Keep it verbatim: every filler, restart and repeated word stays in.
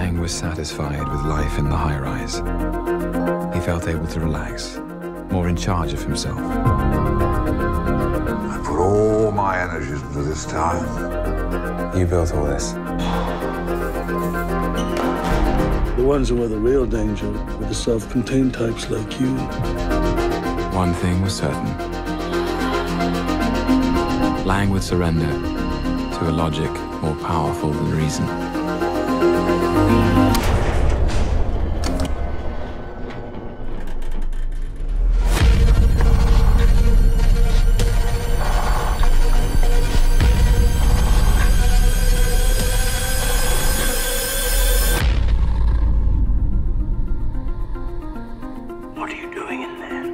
Lang was satisfied with life in the high-rise. He felt able to relax, more in charge of himself. I put all my energies into this town. You built all this. The ones who were the real danger were the self-contained types like you. One thing was certain. Lang would surrender to a logic more powerful than reason. What are you doing in there?